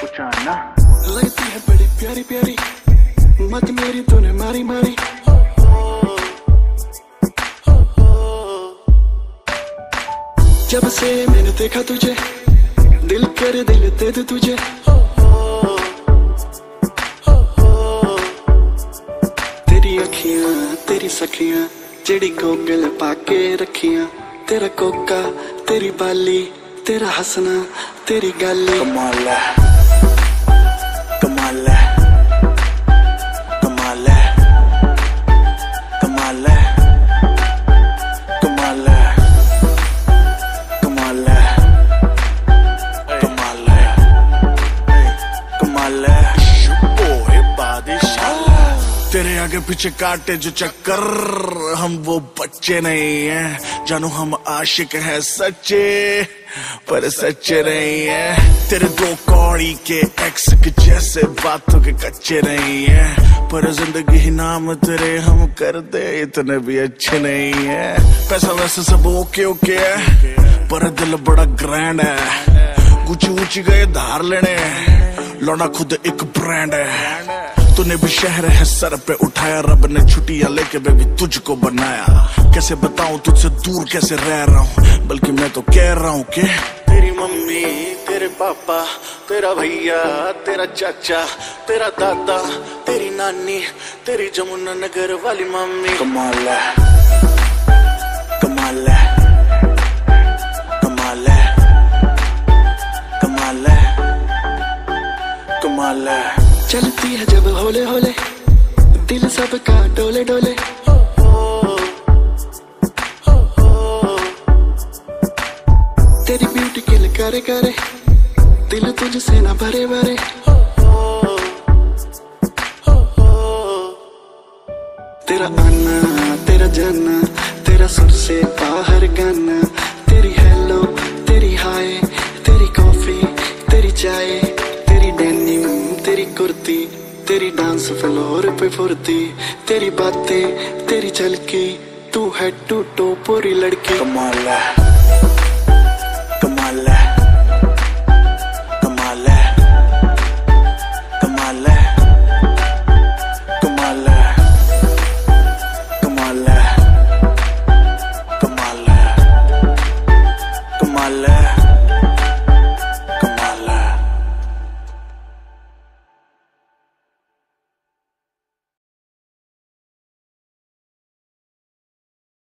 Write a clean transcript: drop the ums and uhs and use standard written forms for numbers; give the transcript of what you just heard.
पहचानना। लगती है बड़ी प्यारी प्यारी, मत मेरी तूने मारी मारी। जब से मैंने देखा तुझे, दिल कर दिल दे दे तुझे। तेरी अखियां तेरी सखियां, जेड़ी गोगल पाके रखियां। तेरा कोका तेरी बाली, तेरा हंसना तेरी गाली। कमाल है, कमाल है, कमाल है, कमाल है, कमाल है, कमाल है, कमाल है, कमाल है। ओए बादशाह, तेरे आगे पीछे काटे जो चक्कर, हम वो बच्चे नहीं हैं जानू, हम आशिक हैं सच्चे पर सच्चे नहीं हैं। तेरे दो कौड़ी के एक्स के जैसे बातों के कच्चे नहीं हैं, पर जिंदगी ही नाम तेरे हम कर दे इतने भी अच्छे नहीं हैं। पैसा वैसे सब ओके ओके है, पर दिल बड़ा ग्रैंड है। गुची ऊंची गए धार लेने, लौना खुद एक ब्रांड है। तूने भी शहर है सर पे उठाया, रब ने छुट्टियां लेके बेबी तुझको बनाया। कैसे बताऊं तुझसे दूर कैसे रह रहा हूँ, बल्कि मैं तो कह रहा हूँ कि तेरी मम्मी तेरे पापा, तेरा भैया तेरा चाचा, तेरा दादा तेरी नानी, तेरी जमुना नगर वाली मम्मी। कमाल है, कमाल है, कमाल है, कमाल है, कमाल है। चलती है जब होले होले, दिल सबका डोले डोले। तेरी ब्यूटी किल करे करे, दिल तुझसे ना भरे भरे। तेरा आना तेरा जाना, तेरा सुर से बाहर गाना। तेरी हेलो तेरी हाय, तेरी कॉफी तेरी चाय, तेरी डेनिम तेरी कुर्ती, तेरी डांस फ्लोर पे फुर्ती। तेरी बातें तेरी झलकी, तू है टू टो पूरी लड़की। कमाल है, कमाल है,